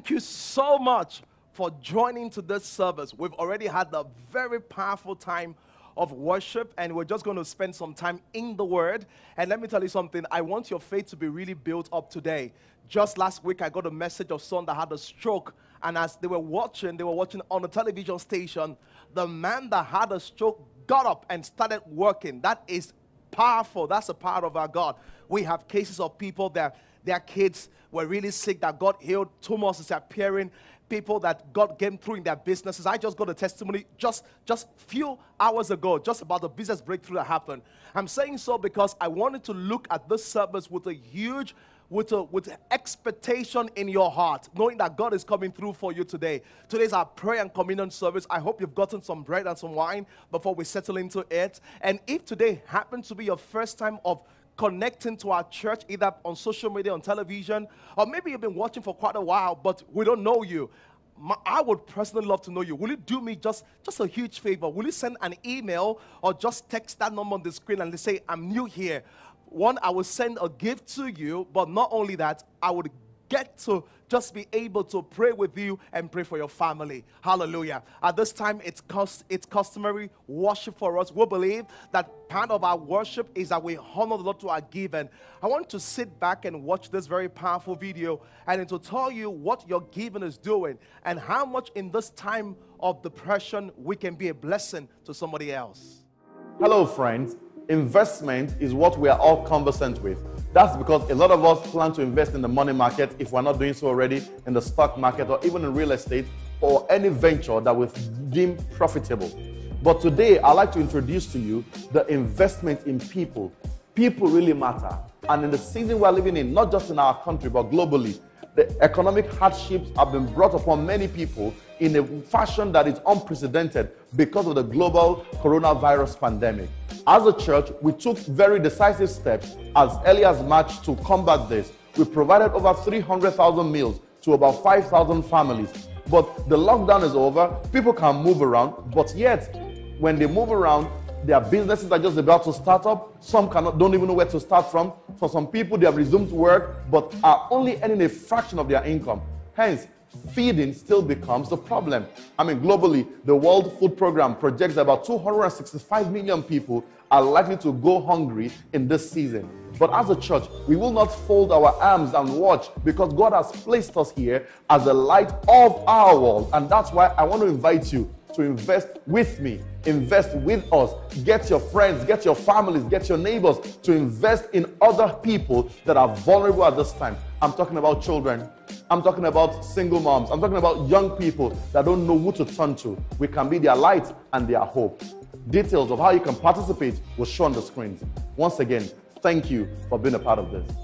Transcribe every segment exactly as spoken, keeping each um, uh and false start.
Thank you so much for joining to this service. We've already had a very powerful time of worship, and we're just going to spend some time in the Word. And let me tell you something, I want your faith to be really built up today. Just last week, I got a message of someone that had a stroke, and as they were watching, they were watching on a television station, the man that had a stroke got up and started working. That is powerful. That's the power of our God. We have cases of people that their kids were really sick, that God healed, tumors is appearing, people that God came through in their businesses. I just got a testimony just just few hours ago, just about the business breakthrough that happened. I'm saying so because I wanted to look at this service with a huge, with a with expectation in your heart, knowing that God is coming through for you today. Today's our prayer and communion service. I hope you've gotten some bread and some wine before we settle into it. And if today happens to be your first time of connecting to our church, either on social media, on television, or maybe you've been watching for quite a while, but we don't know you, My, I would personally love to know you. Will you do me just, just a huge favor? Will you send an email or just text that number on the screen and say, I'm new here? One, I will send a gift to you, but not only that, I would get to just be able to pray with you and pray for your family. Hallelujah. At this time, it's, cust it's customary worship for us. We believe that part of our worship is that we honor the Lord to our giving. I want to sit back and watch this very powerful video and to tell you what your giving is doing and how much in this time of depression we can be a blessing to somebody else. Hello, friends. Investment is what we are all conversant with. That's because a lot of us plan to invest in the money market if we're not doing so already, in the stock market or even in real estate or any venture that we deem profitable. But today, I'd like to introduce to you the investment in people. People really matter. And in the season we're living in, not just in our country, but globally, the economic hardships have been brought upon many people in a fashion that is unprecedented because of the global coronavirus pandemic. As a church, we took very decisive steps as early as March to combat this. We provided over three hundred thousand meals to about five thousand families. But the lockdown is over, people can move around, but yet, when they move around, their businesses are just about to start up. Some cannot, don't even know where to start from. For some people, they have resumed work, but are only earning a fraction of their income. Hence, feeding still becomes the problem. I mean, globally, the World Food Program projects that about two hundred sixty-five million people are likely to go hungry in this season. But as a church, we will not fold our arms and watch because God has placed us here as the light of our world. And that's why I want to invite you to invest with me, invest with us, get your friends, get your families, get your neighbors to invest in other people that are vulnerable at this time. I'm talking about children. I'm talking about single moms. I'm talking about young people that don't know who to turn to. We can be their light and their hope. Details of how you can participate will show on the screens. Once again, thank you for being a part of this.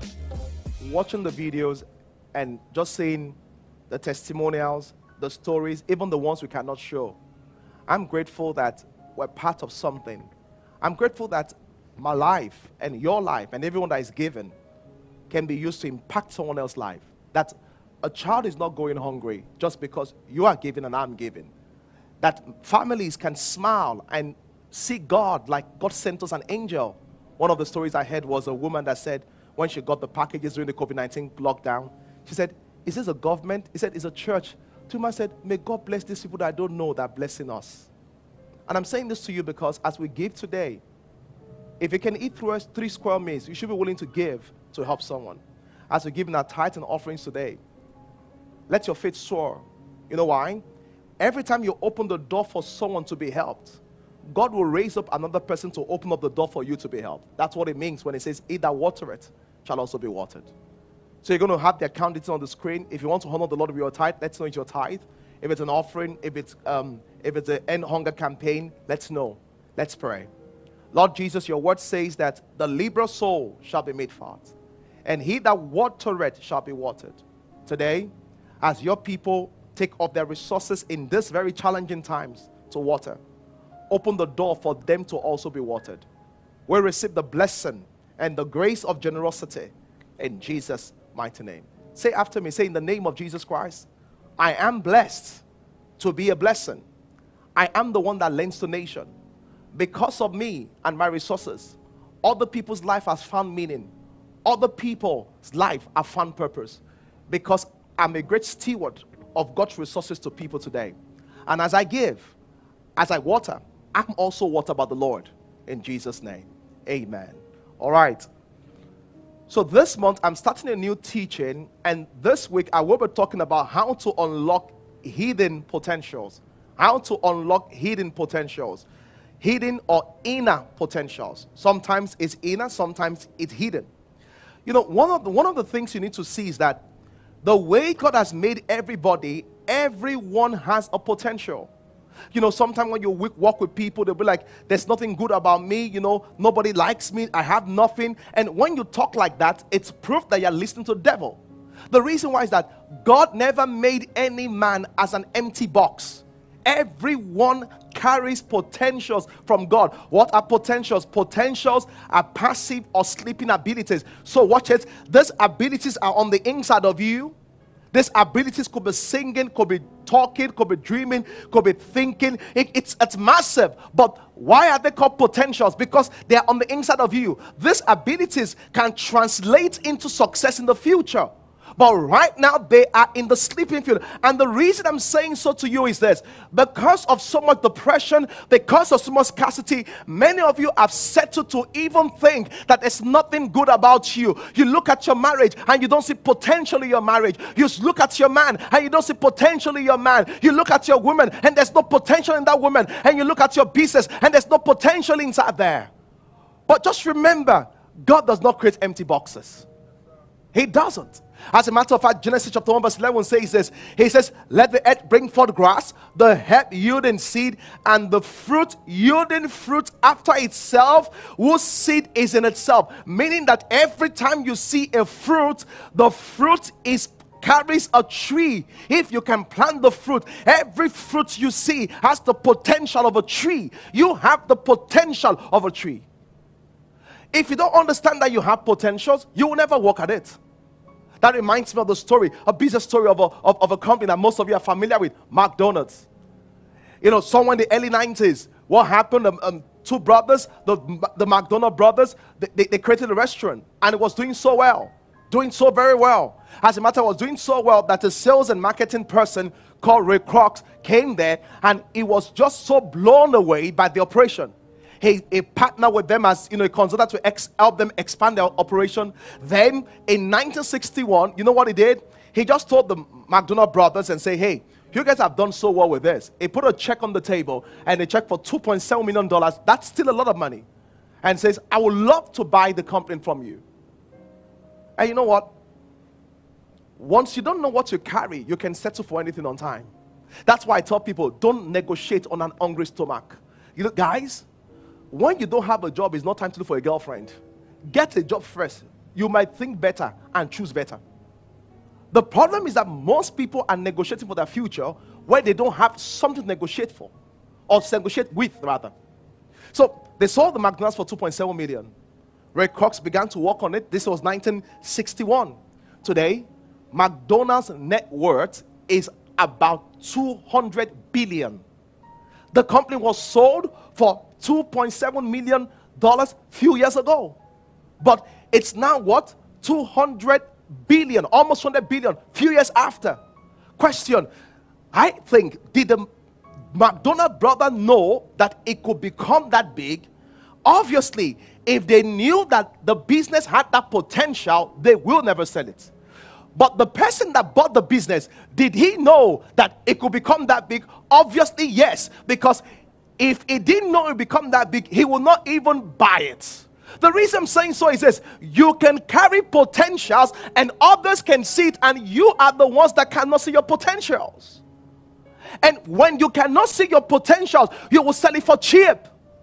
Watching the videos and just seeing the testimonials, the stories, even the ones we cannot show. I'm grateful that we're part of something. I'm grateful that my life and your life and everyone that is given can be used to impact someone else's life. That a child is not going hungry just because you are giving and I'm giving. That families can smile and see God like God sent us an angel. One of the stories I heard was a woman that said when she got the packages during the COVID nineteen lockdown, she said, is this a government? He said, it's a church. Two man said, may God bless these people that I don't know that are blessing us. And I'm saying this to you because as we give today, if you can eat through us three square meals, you should be willing to give to help someone. As we're giving our tithes and offerings today, let your faith soar. You know why? Every time you open the door for someone to be helped, God will raise up another person to open up the door for you to be helped. That's what it means when it says, he that watereth shall also be watered. So you're going to have the account details on the screen. If you want to honor the Lord with your tithe, let's know it's your tithe. If it's an offering, if it's, um, if it's an end hunger campaign, let's know. Let's pray. Lord Jesus, your word says that the liberal soul shall be made fat, and he that watereth shall be watered. Today, as your people take up their resources in this very challenging times to water, open the door for them to also be watered. We receive the blessing and the grace of generosity in Jesus' mighty name. Say after me, say in the name of Jesus Christ, I am blessed to be a blessing. I am the one that lends to nation. Because of me and my resources, other people's life has found meaning. Other people's life have found purpose. Because I'm a great steward of God's resources to people today. And as I give, as I water, I'm also watered by the Lord. In Jesus' name, amen. All right. So this month, I'm starting a new teaching. And this week, I will be talking about how to unlock hidden potentials. How to unlock hidden potentials. Hidden or inner potentials. Sometimes it's inner, sometimes it's hidden. You know, one of the, one of the things you need to see is that the way God has made everybody, everyone has a potential. You know, sometimes when you walk with people, they'll be like, there's nothing good about me. You know, nobody likes me. I have nothing. And when you talk like that, it's proof that you're listening to the devil. The reason why is that God never made any man as an empty box. Everyone carries potentials from God. What are potentials? Potentials are passive or sleeping abilities. So watch it. These abilities are on the inside of you. These abilities could be singing, could be talking, could be dreaming, could be thinking. It, it's, it's massive. But why are they called potentials? Because they are on the inside of you. These abilities can translate into success in the future. But right now, they are in the sleeping field. And the reason I'm saying so to you is this. Because of so much depression, because of so much scarcity, many of you have settled to even think that there's nothing good about you. You look at your marriage and you don't see potential in your marriage. You look at your man and you don't see potential in your man. You look at your woman and there's no potential in that woman. And you look at your business and there's no potential inside there. But just remember, God does not create empty boxes. He doesn't. As a matter of fact, Genesis chapter one verse eleven says this. He says, let the earth bring forth grass, the herb yielding seed, and the fruit yielding fruit after itself, whose seed is in itself. Meaning that every time you see a fruit, the fruit is carries a tree. If you can plant the fruit, every fruit you see has the potential of a tree. You have the potential of a tree. If you don't understand that you have potentials, you will never work at it. That reminds me of the story, a business story of a, of, of a company that most of you are familiar with, McDonald's. You know, somewhere in the early nineties, what happened, um, um, two brothers, the, the McDonald brothers, they, they, they created a restaurant, and it was doing so well, doing so very well. As a matter, it was doing so well that a sales and marketing person called Ray Kroc came there, and he was just so blown away by the operation. He, he partnered with them as, you know, a consultant to ex- help them expand their operation. Then in nineteen sixty-one, you know what he did? He just told the McDonald brothers and say, hey, you guys have done so well with this. He put a check on the table, and a check for two point seven million dollars. That's still a lot of money. And says, I would love to buy the company from you. And you know what? Once you don't know what you carry, you can settle for anything on time. That's why I tell people, don't negotiate on an hungry stomach. You know, guys, when you don't have a job, it's not time to look for a girlfriend. Get a job first. You might think better and choose better. The problem is that most people are negotiating for their future where they don't have something to negotiate for, or to negotiate with, rather. So they sold the McDonald's for two point seven million. Ray Kroc began to work on it. This was nineteen sixty-one. Today, McDonald's net worth is about two hundred billion. The company was sold for two point seven million dollars few years ago. But it's now what? two hundred billion, almost one hundred billion few years after. Question, I think, did the McDonald brother know that it could become that big? Obviously, if they knew that the business had that potential, they will never sell it. But the person that bought the business, did he know that it could become that big? Obviously, yes. Because if he didn't know it would become that big, he will not even buy it. The reason I'm saying so is this: you can carry potentials and others can see it, and you are the ones that cannot see your potentials. And when you cannot see your potentials, you will sell it for cheap.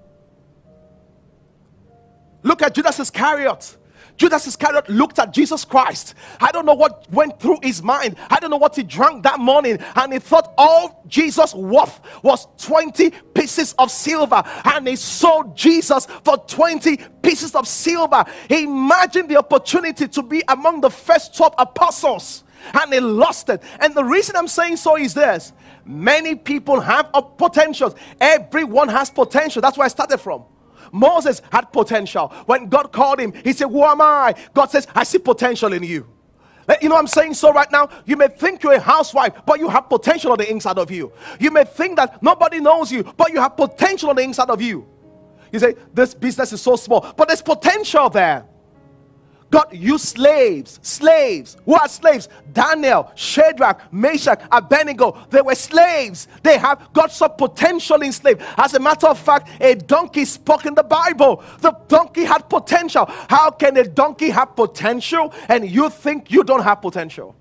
Look at Judas Iscariot. Judas Iscariot looked at Jesus Christ. I don't know what went through his mind. I don't know what he drank that morning. And he thought all Jesus' worth was twenty pieces of silver. And he sold Jesus for twenty pieces of silver. He imagined the opportunity to be among the first twelve apostles. And he lost it. And the reason I'm saying so is this: many people have a potential. Everyone has potential. That's where I started from. Moses had potential. When God called him, he said, who am I? God says, I see potential in you. You know what I'm saying? So right now, you may think you're a housewife, but you have potential on the inside of you. You may think that nobody knows you, but you have potential on the inside of you. You say, this business is so small, but there's potential there. God used slaves, slaves. Who are slaves? Daniel, Shadrach, Meshach, Abednego. They were slaves. They have God saw potential in slaves. As a matter of fact, a donkey spoke in the Bible. The donkey had potential. How can a donkey have potential and you think you don't have potential?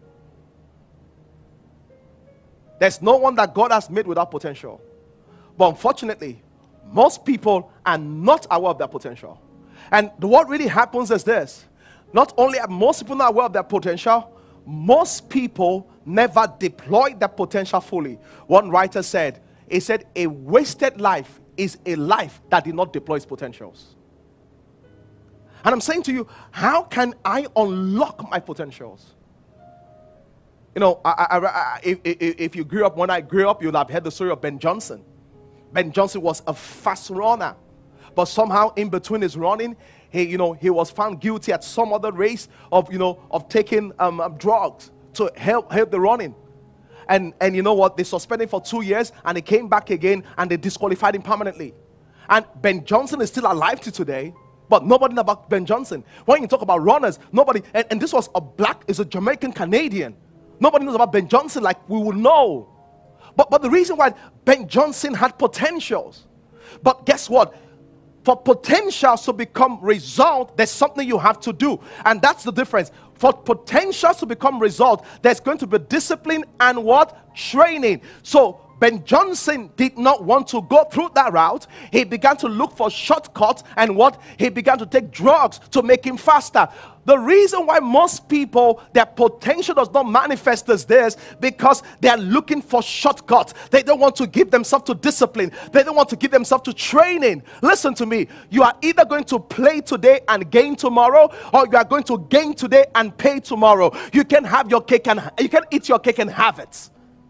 There's no one that God has made without potential. But unfortunately, most people are not aware of their potential. And what really happens is this. Not only are most people not aware of their potential, most people never deploy their potential fully. One writer said, he said, a wasted life is a life that did not deploy its potentials. And I'm saying to you, how can I unlock my potentials? You know, I, I, I, if, if, if you grew up, when I grew up, you'll have heard the story of Ben Johnson. Ben Johnson was a fast runner. But somehow in between his running, he, you know, he was found guilty at some other race of, you know, of taking um, um, drugs to help help the running. And, and you know what? They suspended him for two years and he came back again and they disqualified him permanently. And Ben Johnson is still alive to today, but nobody knows about Ben Johnson. When you talk about runners, nobody, and, and this was a black, is a Jamaican Canadian. Nobody knows about Ben Johnson like we would know. But, but the reason why Ben Johnson had potentials. But guess what? For potentials to become result, there's something you have to do. And that's the difference. For potentials to become result, there's going to be discipline and what? Training. So Ben Johnson did not want to go through that route. He began to look for shortcuts and what? He began to take drugs to make him faster. The reason why most people, their potential does not manifest as this, because they are looking for shortcuts. They don't want to give themselves to discipline. They don't want to give themselves to training. Listen to me. You are either going to play today and gain tomorrow, or you are going to gain today and pay tomorrow. You can have your cake and you can eat your cake and have it.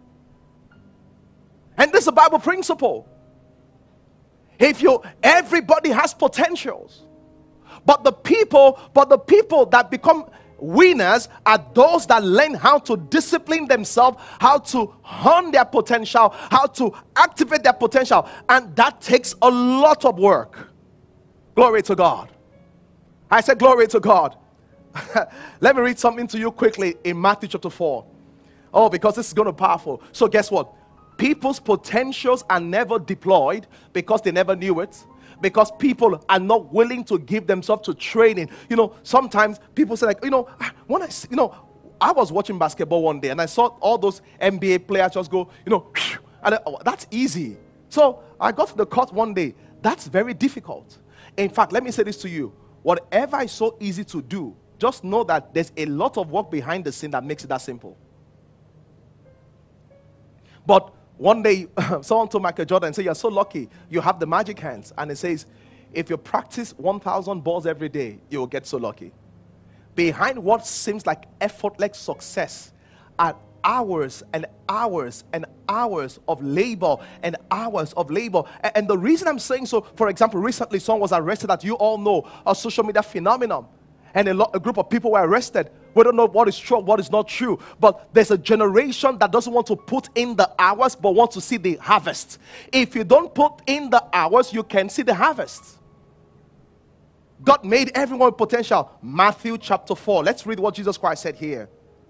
And this is a Bible principle. If you, everybody has potentials. But the people, but the people that become winners are those that learn how to discipline themselves, how to hone their potential, how to activate their potential. And that takes a lot of work. Glory to God. I said glory to God. Let me read something to you quickly in Matthew chapter four. Oh, because this is going to be powerful. So guess what? People's potentials are never deployed because they never knew it. Because people are not willing to give themselves to training. You know, sometimes people say like, you know, when I, you know, I was watching basketball one day and I saw all those N B A players just go, you know, and I, oh, that's easy. So I got to the court one day. That's very difficult. In fact, let me say this to you. Whatever is so easy to do, just know that there's a lot of work behind the scene that makes it that simple. But one day, someone told Michael Jordan, say, you're so lucky, you have the magic hands. And it says, if you practice one thousand balls every day, you will get so lucky. Behind what seems like effortless success are hours and hours and hours of labor and hours of labor. And, and the reason I'm saying so, for example, recently someone was arrested that you all know, a social media phenomenon. And a, lot, a group of people were arrested. We don't know what is true, what is not true. But there's a generation that doesn't want to put in the hours, but wants to see the harvest. If you don't put in the hours, you can see the harvest. God made everyone with potential. Matthew chapter four. Let's read what Jesus Christ said here.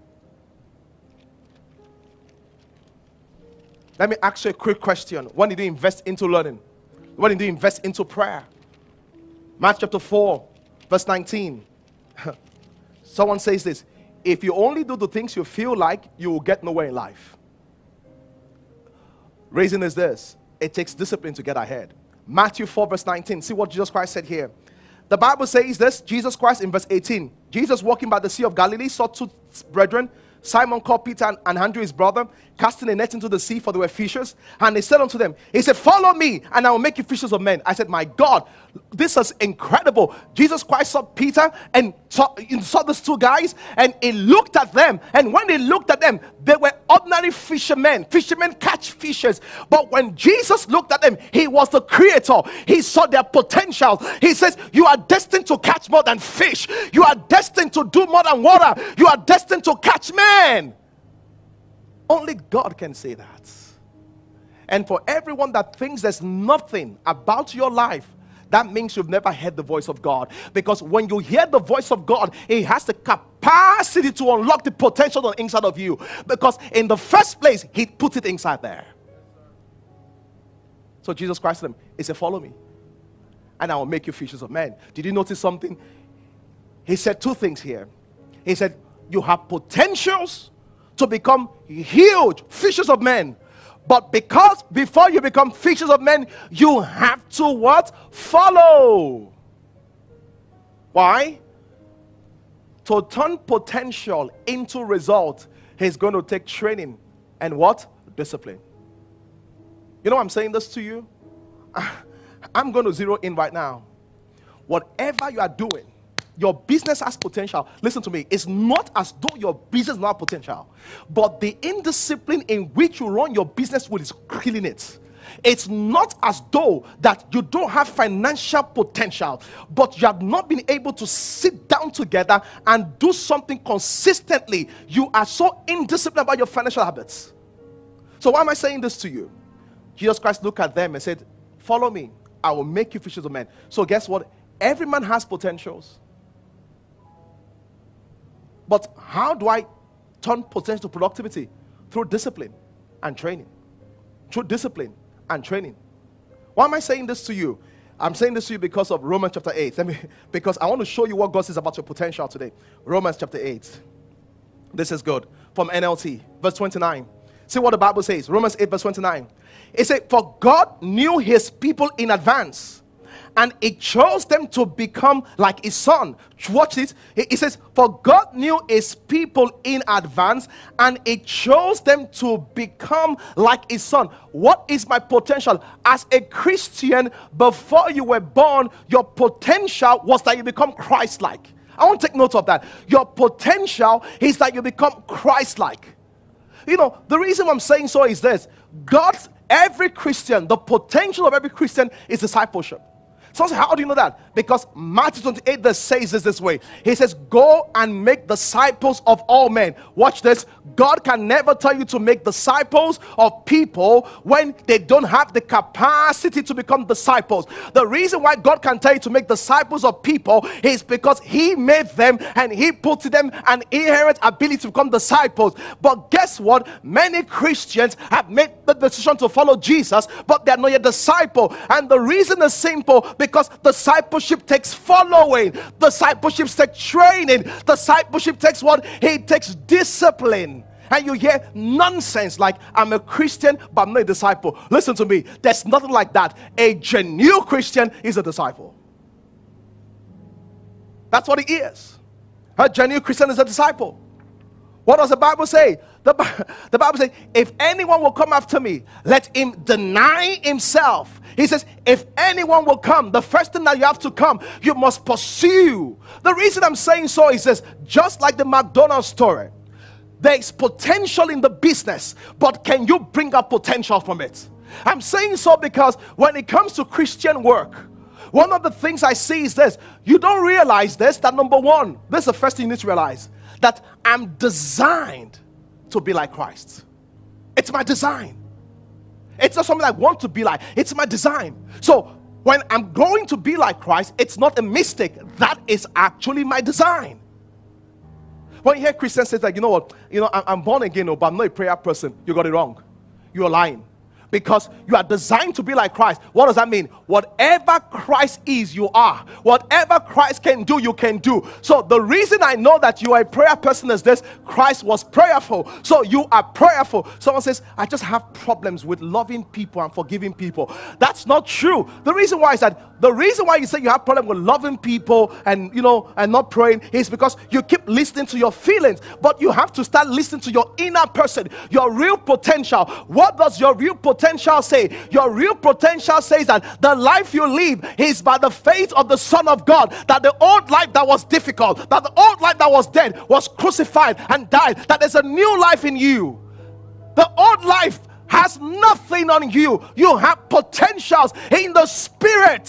Let me ask you a quick question. When did you invest into learning? When did you invest into prayer? Matthew chapter four, verse nineteen. Someone says this: if you only do the things you feel like, you will get nowhere in life. Reason is this: it takes discipline to get ahead. Matthew four verse nineteen. See what Jesus Christ said here. The Bible says this: Jesus Christ in verse eighteen. Jesus walking by the Sea of Galilee saw two brethren Simon called Peter and, and Andrew his brother, casting a net into the sea, for they were fishers. And he said unto them, he said, follow me, and I will make you fishers of men. I said, my God, this is incredible. Jesus Christ saw Peter and saw, saw these two guys, and he looked at them. And when he looked at them, they were ordinary fishermen. Fishermen catch fishes. But when Jesus looked at them, he was the creator. He saw their potential. He says, you are destined to catch more than fish. You are destined to do more than water. You are destined to catch men. Only God can say that. And for everyone that thinks there's nothing about your life, that means you've never heard the voice of God. Because when you hear the voice of God, it has the capacity to unlock the potential on the inside of you. Because in the first place, he put it inside there. So Jesus Christ said, he said, follow me, and I will make you fishers of men. Did you notice something? He said two things here. He said, you have potentials to become huge fishers of men. But because before you become fishers of men, you have to what? Follow. Why? To turn potential into result, he's going to take training and what? Discipline. You know I'm saying this to you? I'm going to zero in right now. Whatever you are doing, your business has potential. Listen to me. It's not as though your business not potential, but the indiscipline in which you run your business with is killing it. It's not as though that you don't have financial potential, but you have not been able to sit down together and do something consistently. You are so indisciplined about your financial habits. So why am I saying this to you? Jesus Christ looked at them and said, follow me, I will make you fishers of men. So guess what? Every man has potentials. But how do I turn potential to productivity? Through discipline and training. Through discipline and training. Why am I saying this to you? I'm saying this to you because of Romans chapter eight. Let me, because I want to show you what God says about your potential today. Romans chapter eight. This is good. From N L T, verse twenty-nine. See what the Bible says. Romans eight, verse twenty-nine. It says, for God knew his people in advance, and it chose them to become like his son. Watch this. It says, for God knew his people in advance, and it chose them to become like his son. What is my potential? As a Christian, before you were born, your potential was that you become Christ-like. I want to take note of that. Your potential is that you become Christ-like. You know, the reason I'm saying so is this. God's, every Christian, the potential of every Christian is discipleship. So how do you know that? Because Matthew twenty-eight verse says this this way. He says, go and make disciples of all men. Watch this. God can never tell you to make disciples of people when they don't have the capacity to become disciples. The reason why God can tell you to make disciples of people is because he made them and he put to them an inherent ability to become disciples. But guess what? Many Christians have made the decision to follow Jesus, but they're not yet disciple. And the reason is simple. Because discipleship takes following. Discipleship takes training. Discipleship takes what? It takes discipline. And you hear nonsense like, I'm a Christian, but I'm not a disciple. Listen to me. There's nothing like that. A genuine Christian is a disciple. That's what he is. A genuine Christian is a disciple. What does the Bible say? The, the Bible says, if anyone will come after me, let him deny himself. He says, if anyone will come, the first thing that you have to come, you must pursue. The reason I'm saying so is this, just like the McDonald's story, there is potential in the business, but can you bring up potential from it? I'm saying so because when it comes to Christian work, one of the things I see is this, you don't realize this, that number one, this is the first thing you need to realize, that I'm designed to be like Christ. It's my design. It's not something I want to be like. It's my design. So when I'm going to be like Christ, it's not a mistake. That is actually my design. When you hear Christians say like, you know what, you know, I'm born again, but I'm not a prayer person, you got it wrong. You're lying. Because you are designed to be like Christ. What does that mean? Whatever Christ is, you are. Whatever Christ can do, you can do. So the reason I know that you are a prayer person is this: Christ was prayerful, so you are prayerful. Someone says, I just have problems with loving people and forgiving people. That's not true. The reason why is that The reason why you say you have problem with loving people and, you know, and not praying is because you keep listening to your feelings. But you have to start listening to your inner person, your real potential. What does your real potential say? Your real potential says that the life you live is by the faith of the Son of God. That the old life that was difficult, that the old life that was dead was crucified and died. That there's a new life in you. The old life has nothing on you. You have potentials in the spirit.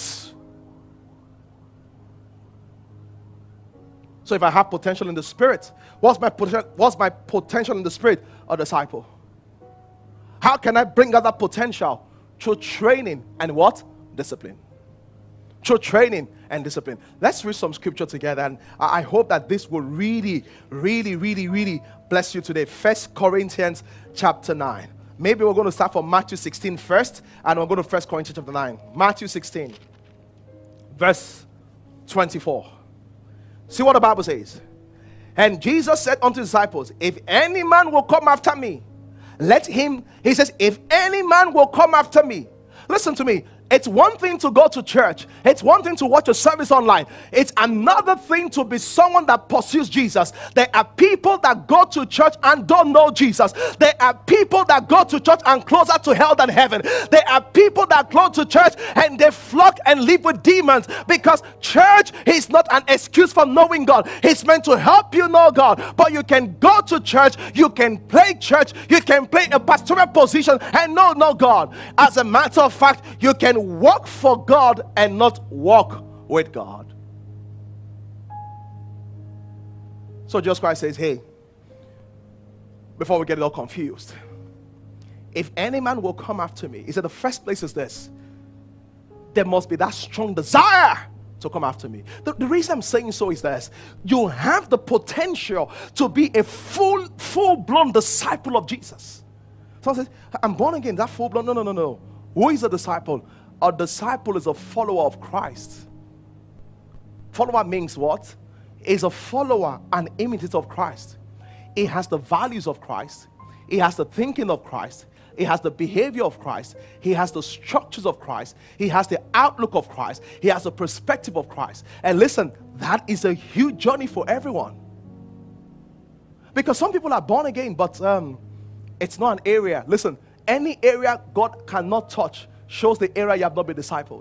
So if I have potential in the spirit, what's my potential? What's my potential in the spirit? A disciple. How can I bring out that potential? Through training and what? Discipline. Through training and discipline. Let's read some scripture together, and I hope that this will really, really, really, really bless you today. First Corinthians chapter nine. Maybe we're going to start from Matthew sixteen first, and we're going to First Corinthians chapter nine. Matthew sixteen, verse twenty-four. See what the Bible says. And Jesus said unto his disciples, if any man will come after me, let him, he says, if any man will come after me. Listen to me. It's one thing to go to church. It's one thing to watch a service online. It's another thing to be someone that pursues Jesus. There are people that go to church and don't know Jesus. There are people that go to church and closer to hell than heaven. There are people that go to church and they flock and live with demons, because church is not an excuse for knowing God. It's meant to help you know God. But you can go to church, you can play church, you can play a pastoral position and know no God. As a matter of fact, you can walk for God and not walk with God. So Jesus Christ says, hey, before we get it all confused, if any man will come after me, he said the first place is this: there must be that strong desire to come after me. The, the reason I'm saying so is this: you have the potential to be a full, full-blown disciple of Jesus. Someone says, I'm born again, that full-blown? No, no, no, no. Who is a disciple? A disciple is a follower of Christ. Follower means what? Is a follower, an imitator of Christ. It has the values of Christ. It has the thinking of Christ. It has the behavior of Christ. He has the structures of Christ. He has the outlook of Christ. He has the perspective of Christ. And listen, that is a huge journey for everyone. Because some people are born again, but um, it's not an area. Listen, any area God cannot touch shows the area you have not been discipled.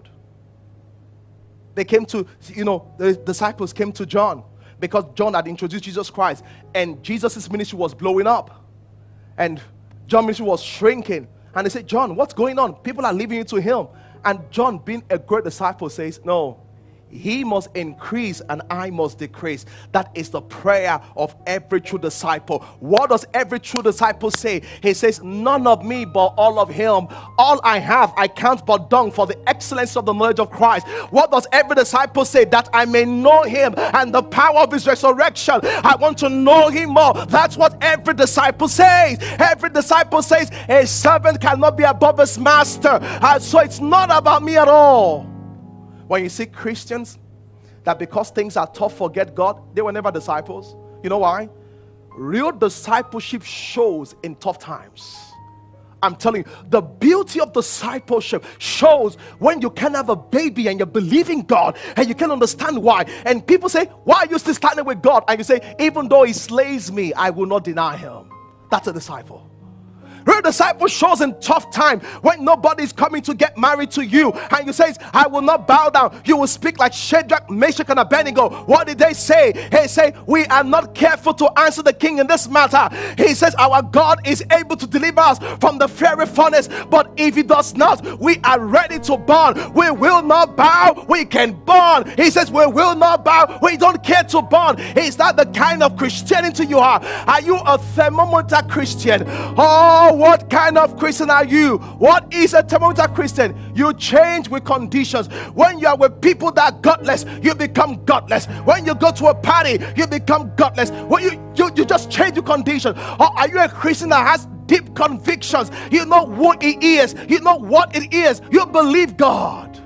They came to, you know, the disciples came to John because John had introduced Jesus Christ, and Jesus' ministry was blowing up, and John's ministry was shrinking. And they said, John, what's going on? People are leaving you to him. And John, being a great disciple, says, no, he must increase and I must decrease. That is the prayer of every true disciple. What does every true disciple say? He says, none of me but all of him. All I have I count but dung for the excellence of the knowledge of Christ. What does every disciple say? That I may know him and the power of his resurrection. I want to know him more. That's what every disciple says. Every disciple says a servant cannot be above his master. And so it's not about me at all. When you see Christians that because things are tough forget God, they were never disciples. You know why? Real discipleship shows in tough times. I'm telling you, the beauty of discipleship shows when you can have a baby and you believe in God and you can understand why. And people say, why are you still standing with God? And you say, even though he slays me, I will not deny him. That's a disciple. Real disciple shows in tough time when nobody's coming to get married to you, and you say, I will not bow down. You will speak like Shadrach, Meshach, and Abednego. What did they say? They say, we are not careful to answer the king in this matter. He says, our God is able to deliver us from the fiery furnace, but if he does not, we are ready to burn. We will not bow, we can burn. He says, we will not bow, we don't care to burn. Is that the kind of Christianity you are? Are you a thermometer Christian? Oh, what kind of Christian are you? What is a thermometer Christian? You change with conditions. When you are with people that are godless, you become godless. When you go to a party, you become godless. When you, you, you just change your condition. Or are you a Christian that has deep convictions? You know who it is. You know what it is. You believe God.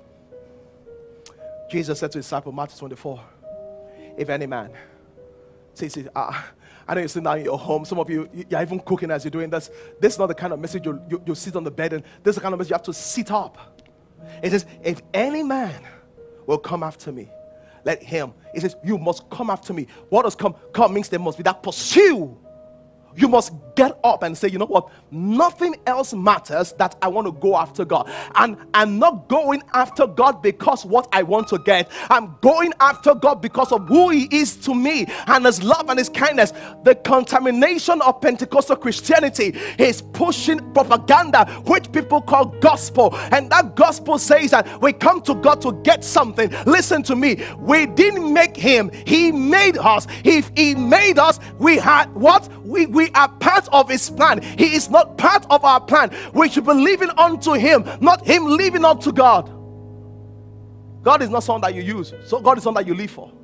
Jesus said to his disciple, Matthew twenty-four, if any man See, see, uh, I know you're sitting down in your home. Some of you, you're even cooking as you're doing this. This is not the kind of message you you you sit on the bed, and this is the kind of message you have to sit up. It says, if any man will come after me, let him. It says, you must come after me. What does come? Come means there must be that pursue. You must get up and say, you know what? Nothing else matters, that I want to go after God. And I'm not going after God because what I want to get. I'm going after God because of who He is to me and His love and His kindness. The contamination of Pentecostal Christianity is pushing propaganda, which people call gospel. And that gospel says that we come to God to get something. Listen to me. We didn't make Him. He made us. If He made us, we had what? We, we We are part of His plan. He is not part of our plan. We should be living unto Him, not Him living unto God. God is not someone that you use. So God is someone that you live for.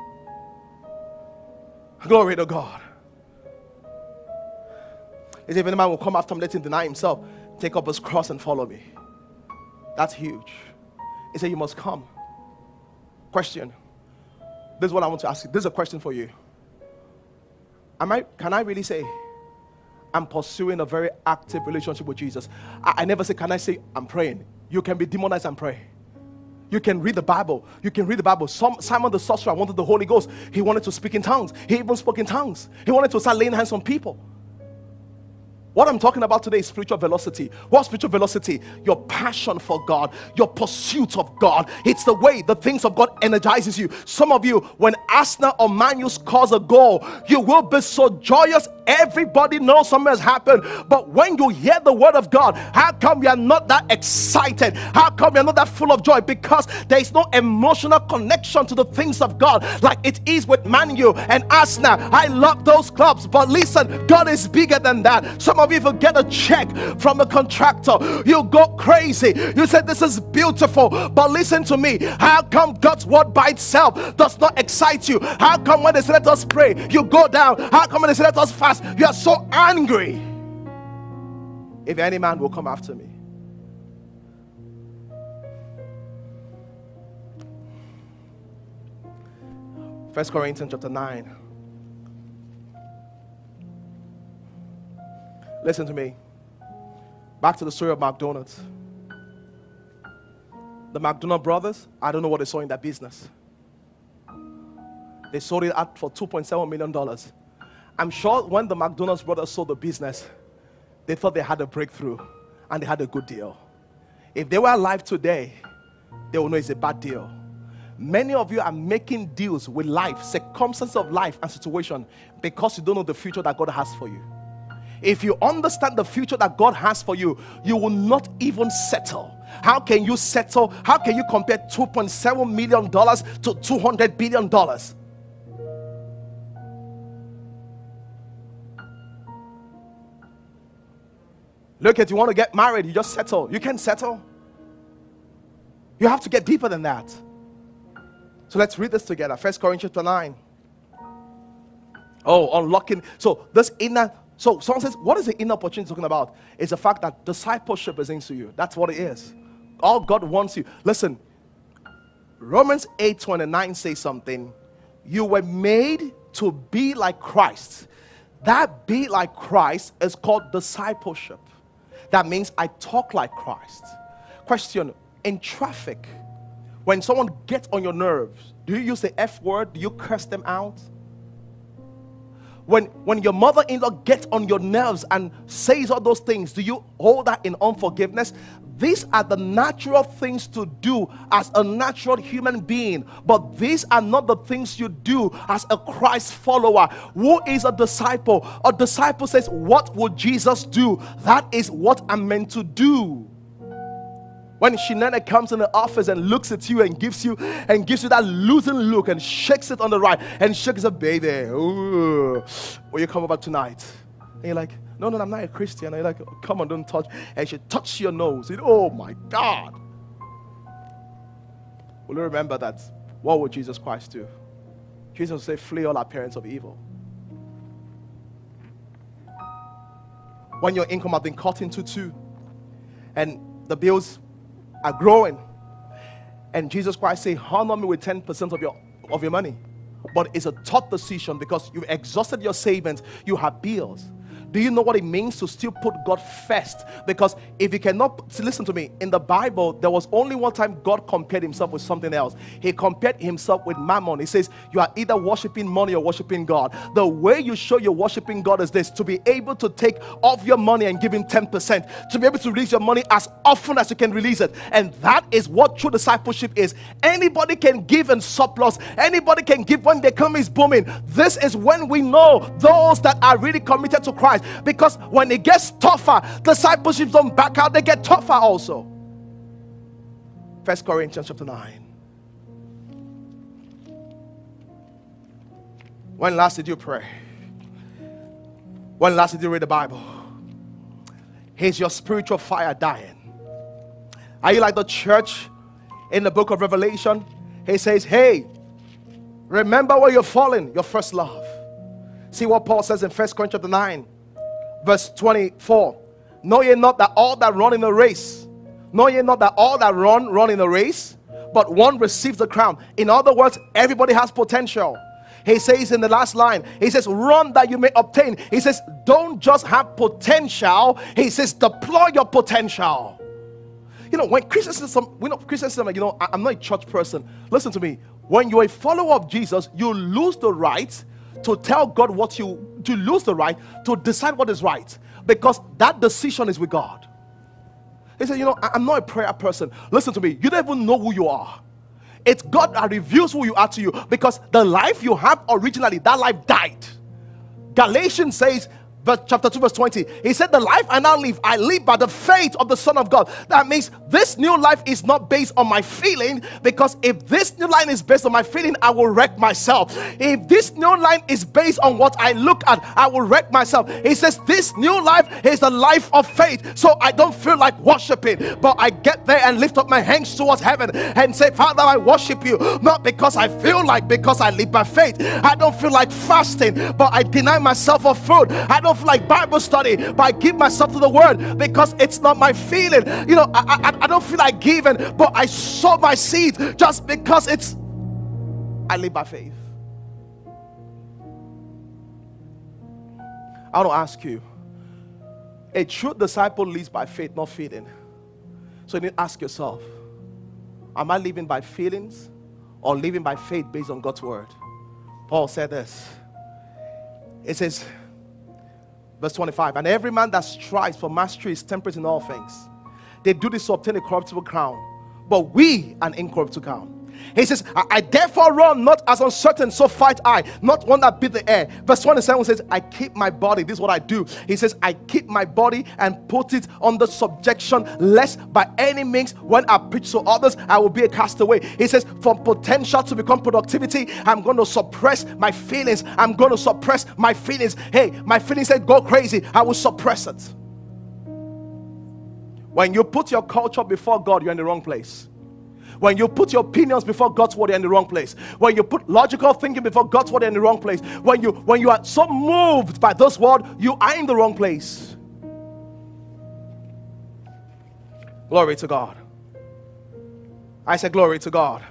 Glory to God. He said, if any man will come after me, let him deny himself, take up his cross and follow me. That's huge. He said, you must come. Question. This is what I want to ask you. This is a question for you. Am I, can I really say I'm pursuing a very active relationship with Jesus? I, I never say, can I say I'm praying? You can be demonized and pray. You can read the Bible. You can read the Bible. Some, Simon the sorcerer wanted the Holy Ghost. He wanted to speak in tongues. He even spoke in tongues. He wanted to start laying hands on people. What I'm talking about today is spiritual velocity. What spiritual velocity? Your passion for God, your pursuit of God. It's the way the things of God energizes you. Some of you, when Arsenal or Man U scores a goal, you will be so joyous. Everybody knows something has happened. But when you hear the word of God, how come you are not that excited? How come you are not that full of joy? Because there is no emotional connection to the things of God like it is with Man U and Arsenal. I love those clubs, but listen, God is bigger than that. Some of you, if you get a check from a contractor, you go crazy. You say, this is beautiful, but listen to me. How come God's word by itself does not excite you? How come when they say let us pray, you go down? How come when they say let us fast, you are so angry? If any man will come after me. First Corinthians chapter nine. Listen to me. Back to the story of McDonald's. The McDonald brothers, I don't know what they saw in that business. They sold it at for two point seven million dollars. I'm sure when the McDonald's brothers sold the business, they thought they had a breakthrough and they had a good deal. If they were alive today, they will know it's a bad deal. Many of you are making deals with life, circumstances of life and situation, because you don't know the future that God has for you. If you understand the future that God has for you, you will not even settle. How can you settle? How can you compare two point seven million dollars to two hundred billion dollars? Look at, you want to get married, you just settle. You can't settle. You have to get deeper than that. So let's read this together. First Corinthians nine. Oh, unlocking. So this inner, so someone says, what is the inner opportunity talking about? It's the fact that discipleship is into you. That's what it is. All God wants you. Listen, Romans eight twenty-nine says something. You were made to be like Christ. That be like Christ is called discipleship. That means I talk like Christ. Question, in traffic, when someone gets on your nerves, do you use the F word? Do you curse them out? When, when your mother-in-law gets on your nerves and says all those things, do you hold that in unforgiveness? These are the natural things to do as a natural human being, but these are not the things you do as a Christ follower. Who is a disciple? A disciple says, what would Jesus do? That is what I'm meant to do. When Shinana comes in the office and looks at you and gives you and gives you that losing look and shakes it on the right and shakes a baby, ooh, will you come over tonight? And you're like, no, no, I'm not a Christian. And you're like, oh, come on, don't touch. And she touches your nose. And, oh my God. Will you remember that? What would Jesus Christ do? Jesus would say, flee all appearance of evil. When your income has been cut into two and the bills are growing, and Jesus Christ say, honor me with ten percent of your of your money. but it's a tough decision because you've exhausted your savings, you have bills. Do you know what it means to still put God first? Because if you cannot, see, listen to me, in the Bible, there was only one time God compared himself with something else. He compared himself with mammon. He says, you are either worshiping money or worshiping God. The way you show you're worshiping God is this: to be able to take off your money and give him ten percent, to be able to release your money as often as you can release it. And that is what true discipleship is. Anybody can give in surplus. Anybody can give when the economy is booming. This is when we know those that are really committed to Christ. Because when it gets tougher, discipleships don't back out, they get tougher also. First Corinthians chapter nine. When last did you pray? When last did you read the Bible? Is your spiritual fire dying? Are you like the church in the book of Revelation? He says, hey, remember where you're falling, your first love. See what Paul says in First Corinthians chapter nine. Verse twenty-four. Know ye not that all that run in the race, know ye not that all that run, run in the race, but one receives the crown. In other words, everybody has potential. He says in the last line, he says, run that you may obtain. He says, don't just have potential. He says, deploy your potential. You know, when Christians, we know Christians, you know, I'm not a church person. Listen to me. When you're a follower of Jesus, you lose the right to tell God what you, to lose the right to decide what is right, because that decision is with God. He said, you know, I'm not a prayer person. Listen to me. You don't even know who you are. It's God that reveals who you are to you, because the life you have originally, that life died. Galatians says, chapter two verse twenty, he said, the life I now live, I live by the faith of the Son of God. That means this new life is not based on my feeling, because if this new line is based on my feeling, I will wreck myself. If this new line is based on what I look at, I will wreck myself. He says this new life is the life of faith. So I don't feel like worshiping, but I get there and lift up my hands towards heaven and say, Father, I worship you, not because I feel like, because I live by faith. I don't feel like fasting, but I deny myself of food. I don't like Bible study, but I give myself to the word because it's not my feeling. You know, I, I, I don't feel like giving, but I sow my seed just because it's, I live by faith. I want to ask you, a true disciple lives by faith, not feeling. So you need to ask yourself, am I living by feelings or living by faith based on God's word? Paul said this. It says, verse twenty-five, and every man that strives for mastery is temperate in all things. They do this to obtain a corruptible crown, but we an incorruptible crown. He says, I, I therefore run not as uncertain, so fight I, not one that beat the air. Verse twenty-seven says, I keep my body. This is what I do. He says, I keep my body and put it under subjection, lest by any means when I preach to others, I will be a castaway. He says, from potential to become productivity, I'm going to suppress my feelings. I'm going to suppress my feelings. Hey, my feelings say go crazy. I will suppress it. When you put your culture before God, you're in the wrong place. When you put your opinions before God's word, you're in the wrong place. When you put logical thinking before God's word, you're in the wrong place. When you when you are so moved by this word, you are in the wrong place. Glory to God. I said glory to God.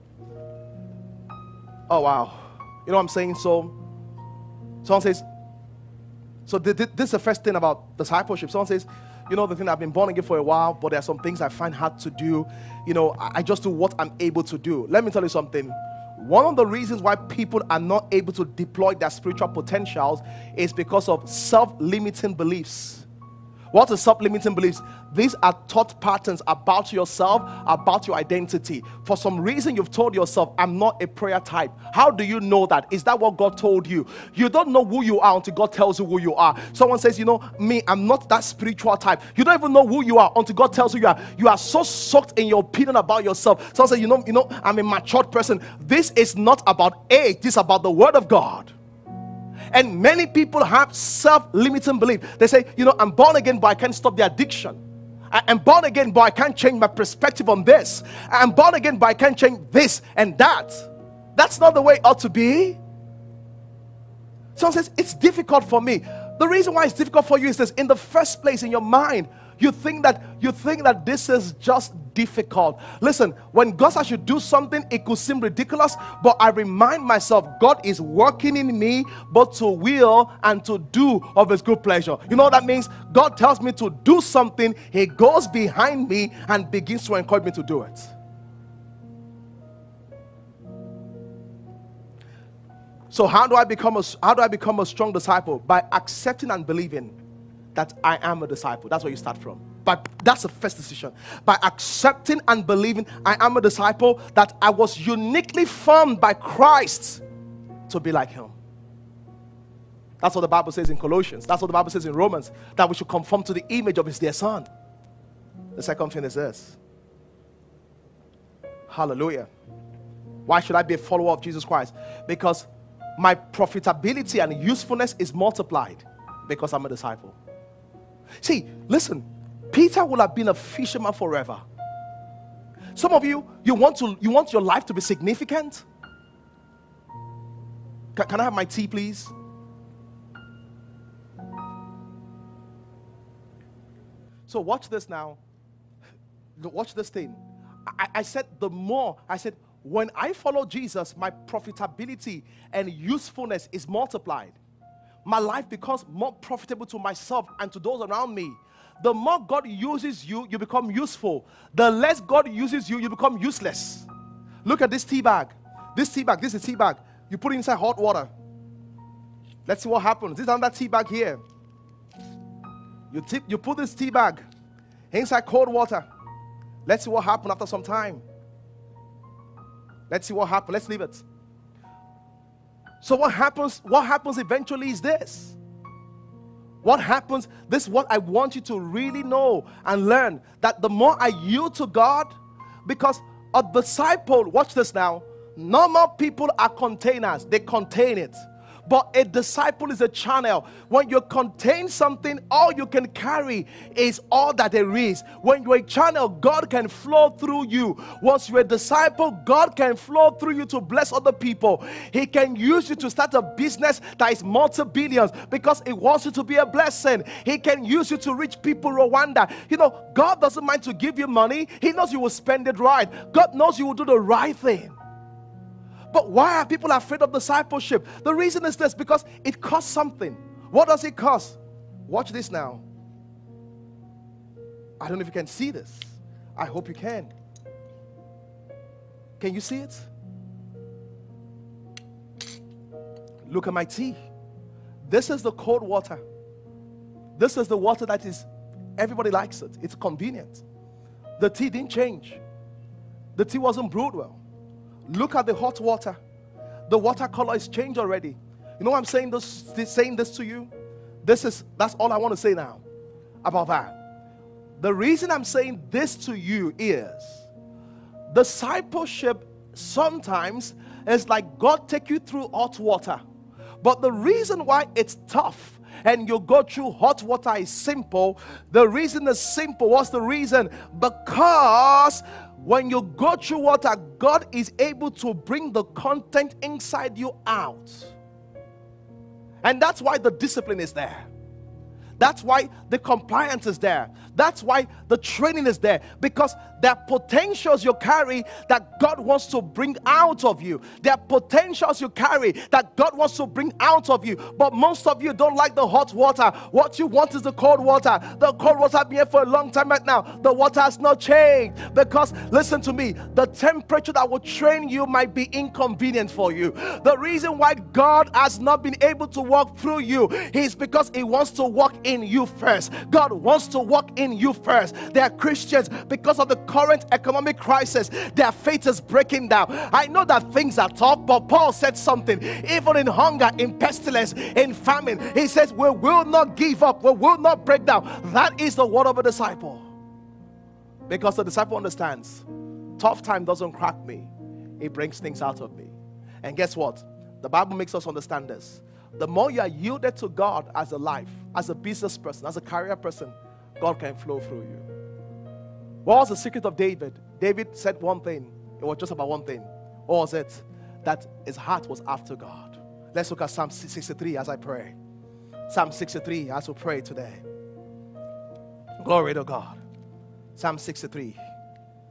Oh wow. You know what I'm saying? So someone says, so th- th- this is the first thing about discipleship. Someone says, you know, the thing, I've been born again for a while, but there are some things I find hard to do. You know, I, I just do what I'm able to do. Let me tell you something. One of the reasons why people are not able to deploy their spiritual potentials is because of self-limiting beliefs. What are self-limiting beliefs? These are thought patterns about yourself, about your identity. For some reason, you've told yourself, I'm not a prayer type. How do you know that? Is that what God told you? You don't know who you are until God tells you who you are. Someone says, you know, me, I'm not that spiritual type. You don't even know who you are until God tells you you are. You are so soaked in your opinion about yourself. Someone says, you know, you know, I'm a matured person. This is not about age. This is about the word of God. And many people have self-limiting belief. They say, you know, I'm born again, but I can't stop the addiction. I am born again, but I can't change my perspective on this. I'm born again, but I can't change this and that. That's not the way it ought to be. Someone says, it's difficult for me. The reason why it's difficult for you is this. In the first place, in your mind, you think that you think that this is just difficult. Listen, when God says you do something, it could seem ridiculous, but I remind myself, God is working in me both to will and to do of his good pleasure. You know what that means? God tells me to do something, he goes behind me and begins to encourage me to do it. So how do I become a, how do I become a strong disciple? By accepting and believing that I am a disciple. That's where you start from. But that's the first decision. By accepting and believing I am a disciple, that I was uniquely formed by Christ to be like him. That's what the Bible says in Colossians. That's what the Bible says in Romans, that we should conform to the image of his dear son. The second thing is this. Hallelujah. Why should I be a follower of Jesus Christ? Because my profitability and usefulness is multiplied because I'm a disciple. See, listen, Peter would have been a fisherman forever. Some of you, you want to, you want your life to be significant. Can, can I have my tea, please? So watch this now. Watch this thing. I, I said the more, I said, when I follow Jesus, my profitability and usefulness is multiplied. My life becomes more profitable to myself and to those around me. The more God uses you, you become useful. The less God uses you, you become useless. Look at this tea bag. This tea bag, this is a tea bag. You put it inside hot water. Let's see what happens. This is another tea bag here. You, tip, you put this tea bag inside cold water. Let's see what happens after some time. Let's see what happens. Let's leave it. So what happens, what happens eventually is this. What happens, this is what I want you to really know and learn. That the more I yield to God, because a disciple, watch this now, normal people are containers. They contain it. But a disciple is a channel. When you contain something, all you can carry is all that there is. When you're a channel, God can flow through you. Once you're a disciple, God can flow through you to bless other people. He can use you to start a business that is multi-billions because He wants you to be a blessing. He can use you to reach people in Rwanda. You know, God doesn't mind to give you money. He knows you will spend it right. God knows you will do the right thing. But why are people afraid of discipleship? The reason is this, because it costs something. What does it cost? Watch this now. I don't know if you can see this. I hope you can. Can you see it? Look at my tea. This is the cold water. This is the water that is, everybody likes it. It's convenient. The tea didn't change. The tea wasn't brewed well. Look at the hot water. The water color is changed already. You know why I'm saying this, this, saying this to you? This is, that's all I want to say now about that. The reason I'm saying this to you is discipleship sometimes is like God take you through hot water. But the reason why it's tough and you go through hot water is simple. The reason is simple. What's the reason? Because when you go through water, God is able to bring the content inside you out. And that's why the discipline is there. That's why the compliance is there. That's why the training is there. Because there are potentials you carry that God wants to bring out of you. There are potentials you carry that God wants to bring out of you. But most of you don't like the hot water. What you want is the cold water. The cold water has been here for a long time right now. The water has not changed. Because, listen to me, the temperature that will train you might be inconvenient for you. The reason why God has not been able to walk through you is because He wants to walk in you first. God wants to walk in you first. There are Christians, because of the current economic crisis, their faith is breaking down. I know that things are tough, but Paul said something. Even in hunger, in pestilence, in famine, he says we will not give up, we will not break down. That is the word of a disciple. Because the disciple understands, tough time doesn't crack me, it brings things out of me. And guess what? The Bible makes us understand this. The more you are yielded to God as a life, as a business person, as a career person, God can flow through you. What was the secret of David? David said one thing. It was just about one thing. What was it? That his heart was after God. Let's look at Psalm sixty-three as I pray. Psalm sixty-three as we pray today. Glory to God. Psalm sixty-three.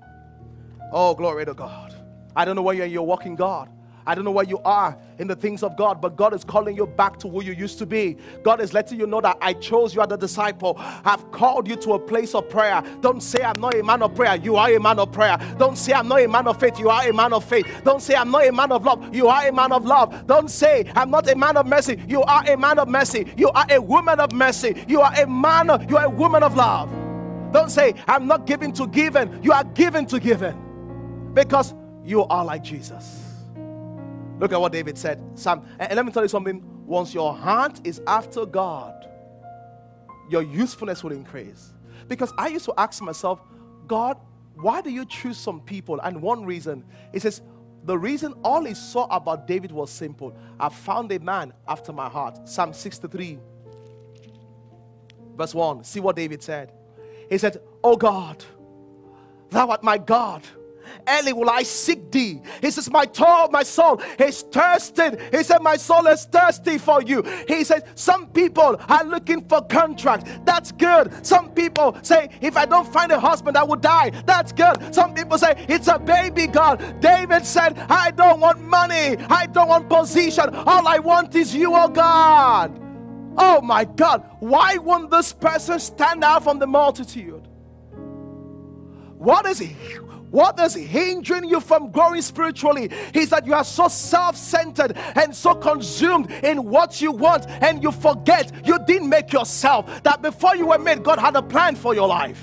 Oh, glory to God. I don't know where you're, you're walking God. I don't know where you are in the things of God, but God is calling you back to who you used to be. God is letting you know that I chose you as a disciple. I've called you to a place of prayer. Don't say I'm not a man of prayer. You are a man of prayer. Don't say I'm not a man of faith. You are a man of faith. Don't say I'm not a man of love. You are a man of love. Don't say I'm not a man of mercy. You are a man of mercy. You are a woman of mercy. You are a man. You are a woman of love. Don't say I'm not giving to giving. You are given to giving, because you are like Jesus. Look at what David said. Sam, and let me tell you something. Once your heart is after God, your usefulness will increase. Because I used to ask myself, God, why do you choose some people? And one reason, it says, the reason all he saw about David was simple. I found a man after my heart. Psalm sixty-three, verse one. See what David said. He said, oh God, thou art my God. Early will I seek thee. He says, my soul, my soul is thirsting. He said, my soul is thirsty for you. He says, some people are looking for contracts. That's good. Some people say, if I don't find a husband, I will die. That's good. Some people say, it's a baby God. David said, I don't want money. I don't want position. All I want is you, oh God. Oh my God. Why won't this person stand out from the multitude? What is he? What is hindering you from growing spiritually is that you are so self-centered and so consumed in what you want, and you forget you didn't make yourself, that before you were made, God had a plan for your life.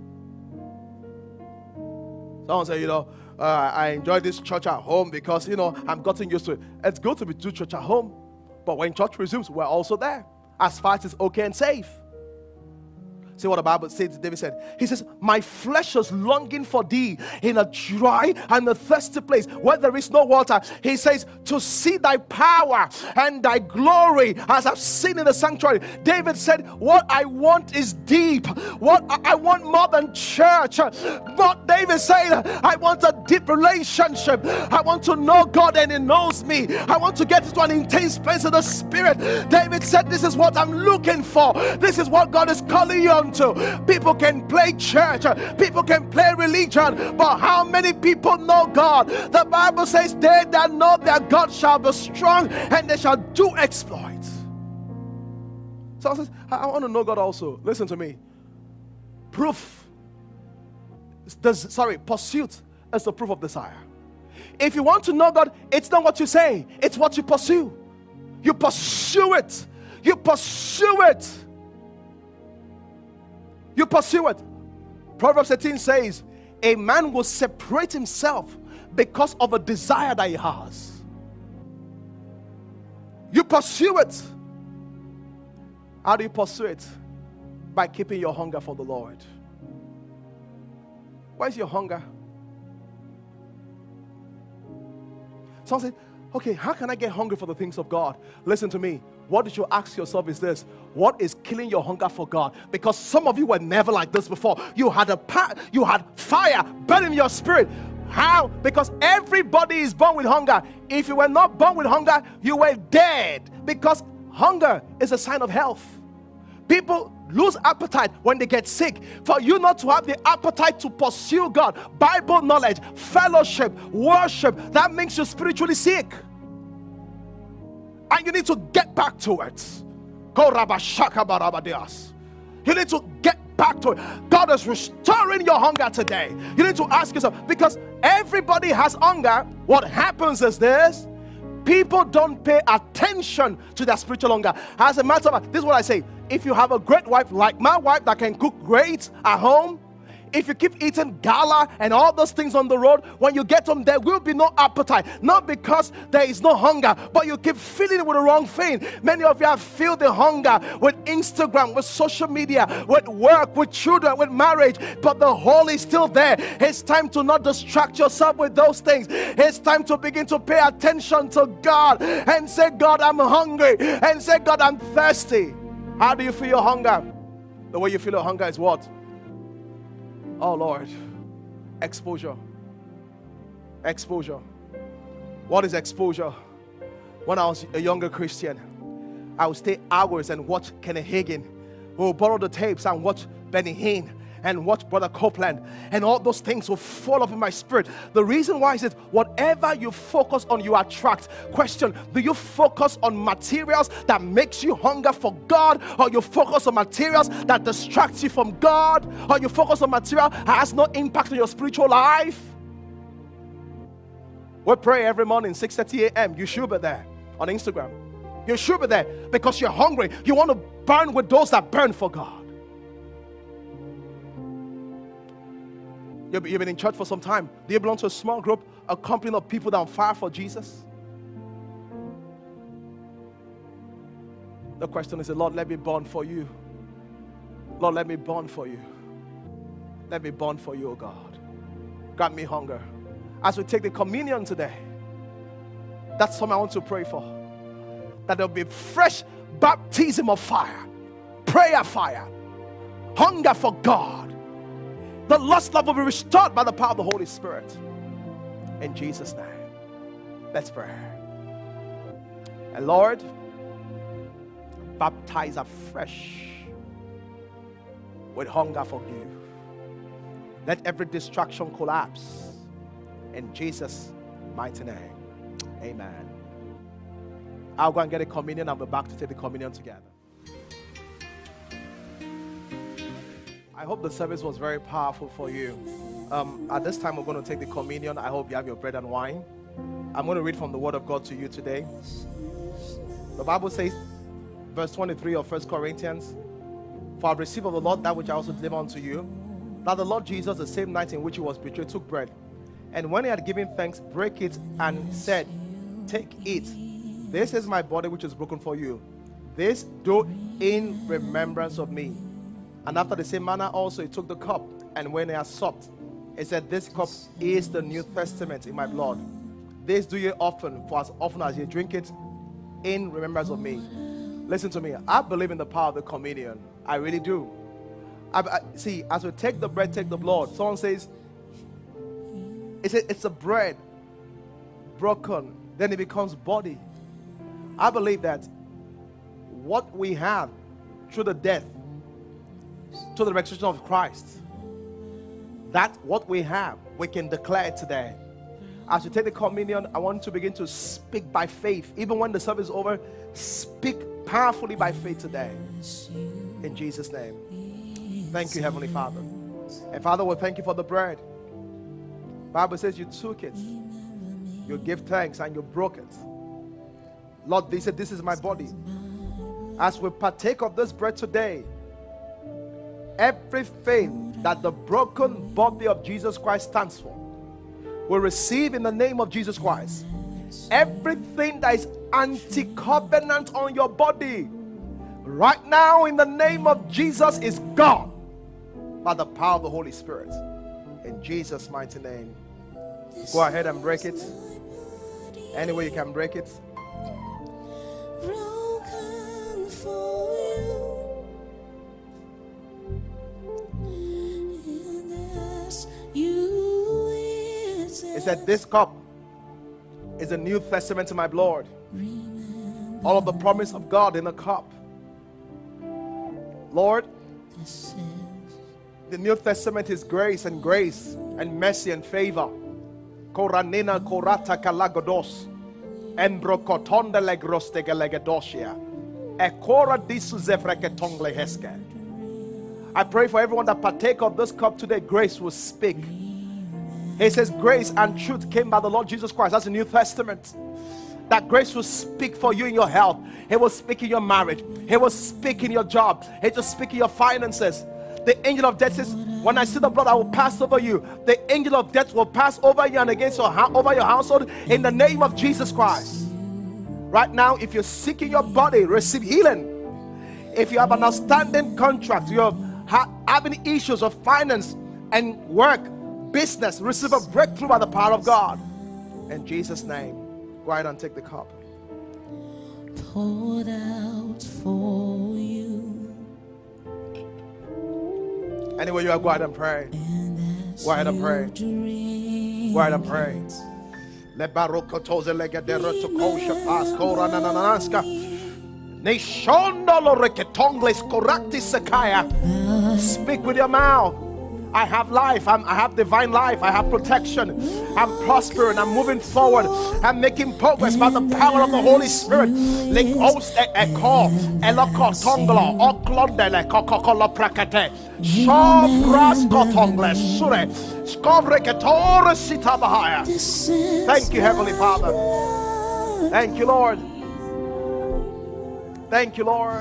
Someone say, you know, uh, I enjoy this church at home because, you know, I'm getting used to it. It's good to be do church at home, but when church resumes, we're also there, as far as it's okay and safe. See what the Bible says, David said. He says, my flesh is longing for thee in a dry and a thirsty place where there is no water. He says, to see thy power and thy glory as I've seen in the sanctuary. David said, what I want is deep. What I want more than church. But David said, I want a deep relationship. I want to know God and he knows me. I want to get into an intense place of the Spirit. David said, this is what I'm looking for. This is what God is calling you on to. People can play church, people can play religion, but how many people know God? The Bible says, they that know their God shall be strong and they shall do exploits. So I says, I want to know God also. Listen to me. Proof, does, sorry, pursuit is the proof of desire. If you want to know God, it's not what you say, it's what you pursue. You pursue it. You pursue it. You pursue it. Proverbs eighteen says, a man will separate himself because of a desire that he has. You pursue it. How do you pursue it? By keeping your hunger for the Lord. Where's your hunger? Someone said, okay, how can I get hungry for the things of God? Listen to me. What did you ask yourself is this: what is killing your hunger for God? Because some of you were never like this before. You had a pa- you had fire burning in your spirit. How? Because everybody is born with hunger. If you were not born with hunger, you were dead. Because hunger is a sign of health. People lose appetite when they get sick. For you not to have the appetite to pursue God, Bible knowledge, fellowship, worship, that makes you spiritually sick. And you need to get back to it. You need to get back to it. God is restoring your hunger today. You need to ask yourself, because everybody has hunger. What happens is this: people don't pay attention to their spiritual hunger. As a matter of fact, this is what I say: if you have a great wife like my wife that can cook great at home, if you keep eating gala and all those things on the road, when you get home, there will be no appetite. Not because there is no hunger, but you keep filling it with the wrong thing. Many of you have filled the hunger with Instagram, with social media, with work, with children, with marriage, but the hole is still there. It's time to not distract yourself with those things. It's time to begin to pay attention to God and say, God, I'm hungry, and say, God, I'm thirsty. How do you feel your hunger? The way you feel your hunger is what? Oh Lord, exposure. Exposure. What is exposure? When I was a younger Christian, I would stay hours and watch Kenneth Hagin. We would borrow the tapes and watch Benny Hinn and watch Brother Copeland, and all those things will fall up in my spirit. The reason why is that whatever you focus on, you attract. Question: do you focus on materials that makes you hunger for God, or you focus on materials that distracts you from God, or you focus on material that has no impact on your spiritual life? We pray every morning, six thirty a m You should be there on Instagram. You should be there because you're hungry. You want to burn with those that burn for God. You've been in church for some time. Do you belong to a small group, a company of people that are on fire for Jesus? The question is, Lord, let me burn for you. Lord, let me burn for you. Let me burn for you, oh God. Grant me hunger. As we take the communion today, that's something I want to pray for. That there will be fresh baptism of fire, prayer fire, hunger for God. The lust love will be restored by the power of the Holy Spirit. In Jesus' name, let's pray. And Lord, baptize afresh with hunger for you. Let every distraction collapse. In Jesus' mighty name, amen. I'll go and get a communion and we're back to take the communion together. I hope the service was very powerful for you. Um, at this time, we're going to take the communion. I hope you have your bread and wine. I'm going to read from the Word of God to you today. The Bible says, verse twenty-three of First Corinthians, "For I received of the Lord that which I also delivered unto you, that the Lord Jesus, the same night in which he was betrayed, took bread. And when he had given thanks, brake it and said, Take it. This is my body which is broken for you. This do in remembrance of me. And after the same manner also he took the cup, and when he had supped, he said, This cup is the New Testament in my blood. This do ye often, for as often as ye drink it, in remembrance of me." Listen to me. I believe in the power of the communion. I really do. I, I, see, as we take the bread, take the blood. Someone says, it's a, it's a bread broken, then it becomes body. I believe that what we have through the death, through the resurrection of Christ, that what we have, we can declare it today. As you take the communion, I want to begin to speak by faith. Even when the service is over, speak powerfully by faith today. In Jesus' name. Thank you, Heavenly Father. And Father, we thank you for the bread. Bible says you took it, you give thanks, and you broke it. Lord, they said, this is my body. As we partake of this bread today, everything that the broken body of Jesus Christ stands for, we receive in the name of Jesus Christ. Everything that is anti-covenant on your body, right now in the name of Jesus, is gone by the power of the Holy Spirit. In Jesus' mighty name. Go ahead and break it. Any way you can break it. Broken for you. And as you It said, this cup is a New Testament in my blood. All of the promise of God in a cup. Lord, the New Testament is grace and grace and mercy and favor. Koranina korata kalagodos. Embrokotonde legroste gelegadosia. Ekora disu zefreketongle heske. I pray for everyone that partake of this cup today, grace will speak. He says grace and truth came by the Lord Jesus Christ. That's the New Testament. That grace will speak for you in your health. He will speak in your marriage. He will speak in your job. He will speak in your finances. The angel of death says, when I see the blood, I will pass over you. The angel of death will pass over you and against your over your household in the name of Jesus Christ. Right now, if you're sick in your body, receive healing. If you have an outstanding contract, you're ha having issues of finance and work, business, receive a breakthrough by the power of God. In Jesus' name, go ahead and take the cup. poured out for you. Anyway, you are, go ahead and pray. Go ahead and pray. Go ahead and pray. Le baroko toze legedero to kosha pas kora na na naska. Neshondolo reketongles korakti sakaya. Speak with your mouth. I have life. I'm, I have divine life. I have protection. I'm prospering. I'm moving forward. I'm making progress by the power of the Holy Spirit. Like host echo, eloko tonglo, oklondele kokokolo prakate, shobras kotongle sure, skovreketore sitabahaya. Thank you, Heavenly Father. Thank you, Lord. Thank you, Lord.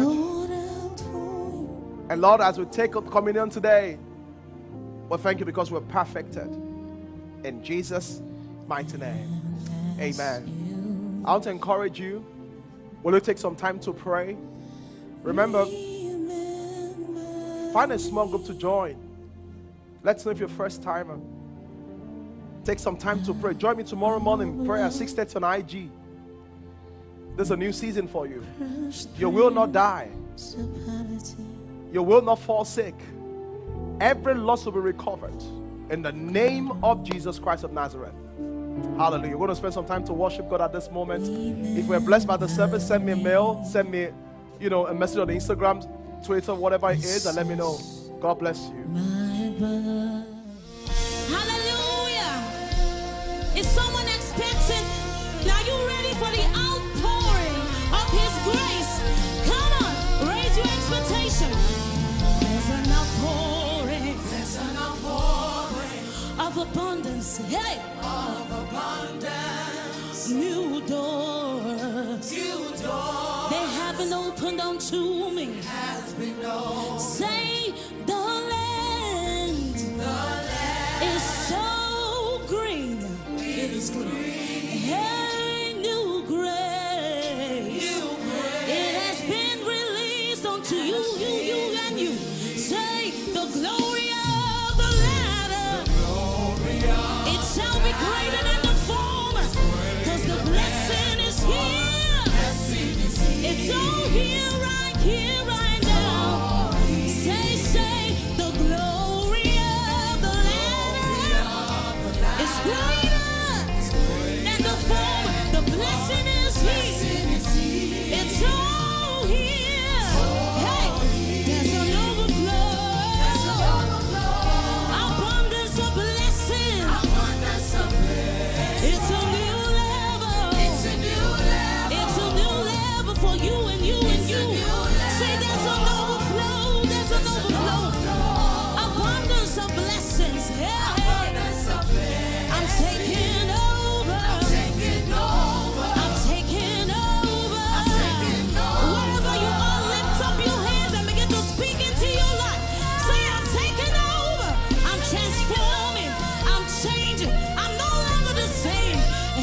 And Lord, as we take up communion today, well, thank you because we're perfected. In Jesus' mighty name. Amen. I want to encourage you. Will you take some time to pray? Remember, find a small group to join. Let's know if you're first timer. Take some time to pray. Join me tomorrow morning, prayer at six thirty on I G. There's a new season for you. You will not die. You will not fall sick. Every loss will be recovered in the name of Jesus Christ of Nazareth. Hallelujah. We're going to spend some time to worship God at this moment. If we're blessed by the service, send me a mail, send me, you know, a message on Instagram, Twitter, whatever it is, and let me know. God bless you. Hallelujah. Is someone expecting? Are you ready for the outpouring of His grace? Come on, raise your expectation. There's an outpouring. There's an outpouring of abundance. Hey, of abundance. New doors. New doors. They haven't opened unto me. Has been opened. Say the land. The land is so green. It is green. Hey, new grace. New grace. It has been released unto you, you, you, and you. Say the glory of the latter. The glory of it shall be greater than the former. Because the blessing is here. Blessing is here. It's all here, right here, right now. Say, say the glory of the latter is greater. The blessing is here. It's all here. Hey, there's an overflow. Abundance of blessing. It's a new level. It's a new level. It's a new level for you and you and you. Say there's an overflow. There's an overflow. Abundance of blessings. Yeah. I'm taking over. I'm taking over. I'm taking over. I'm taking over. Wherever you are, lift up your hands and begin to speak into your life. Say, I'm taking over. I'm transforming. I'm changing. I'm no longer the same.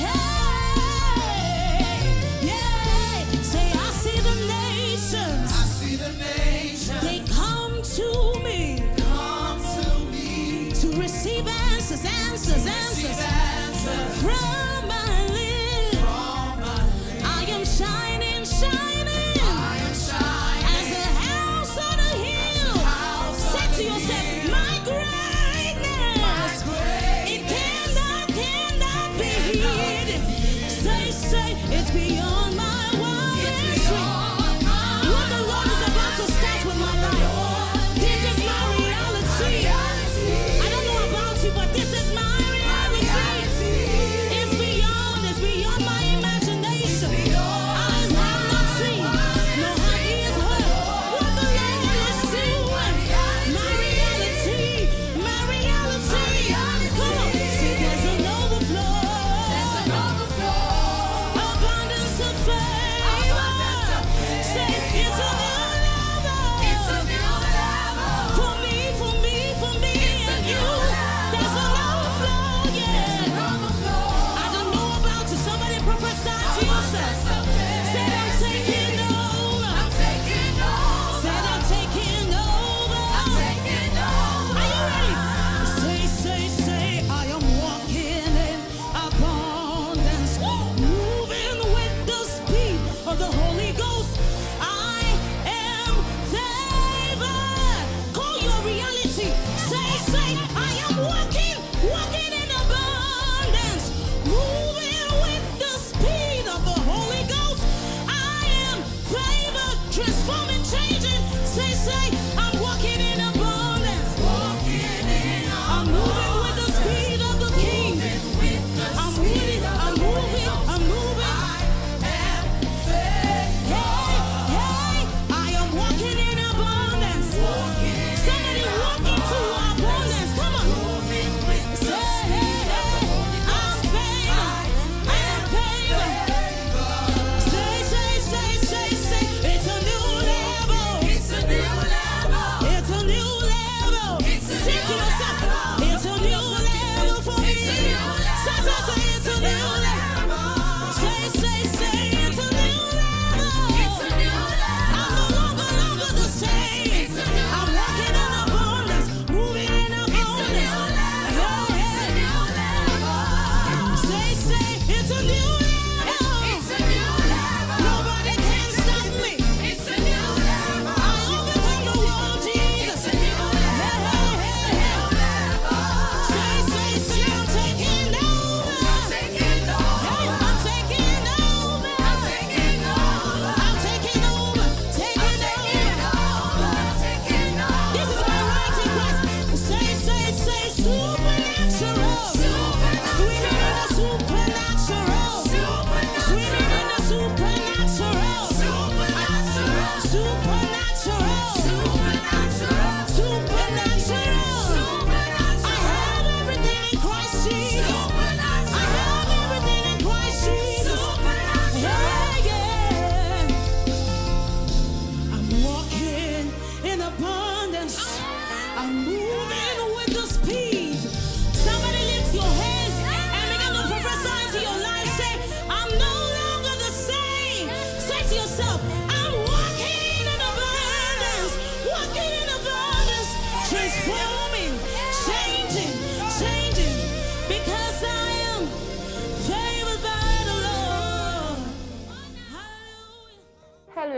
Hey, yeah. Say, I see the nations. I see the nations. They come to me. Come to me. To receive answers, answers, answers. From my lips. I am shining, shining. As a house on a hill. Say to yourself, my greatness. It cannot, cannot be hidden. Say, say, it's beyond my wildest dreams. What the Lord is about to start with my life. This is my reality. I don't know about you, but this is my reality. It's beyond, it's beyond my imagination. Eyes have not seen, no ears heard what the Lord is doing. My reality, my reality. Come on, say there's an overflow. Abundance of favor. Say it's a new level. For me, for me, for me and you. There's an overflow, yeah. I don't know about you. Somebody prophesy to yourself. Said I'm taking over. Said I'm taking over. Are you ready? Say, say, say, I am walking in abundance, moving with the speed of the Holy Ghost. I am favored. Call your reality. Say, say, I am walking, walking in abundance, moving with the speed of the Holy Ghost. I am favored, transforming, changing. Say, say, I'm walking in abundance. Walking in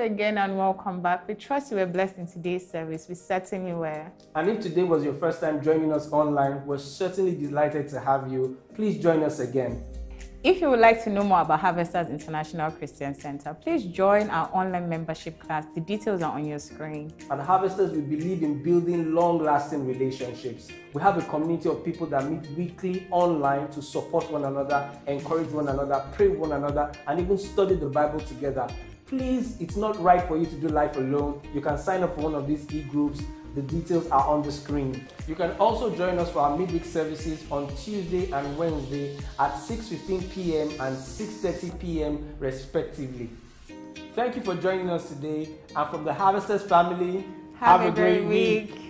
again and welcome back. We trust you were blessed in today's service. We certainly were. And if today was your first time joining us online, we're certainly delighted to have you. Please join us again. If you would like to know more about Harvesters International Christian Center, please join our online membership class. The details are on your screen. At Harvesters, we believe in building long-lasting relationships. We have a community of people that meet weekly online to support one another, encourage one another, pray with one another, and even study the Bible together. Please, it's not right for you to do life alone. You can sign up for one of these e-groups. The details are on the screen. You can also join us for our midweek services on Tuesday and Wednesday at six fifteen p m and six thirty p m respectively. Thank you for joining us today, and from the Harvesters family, Have, have a great week. week.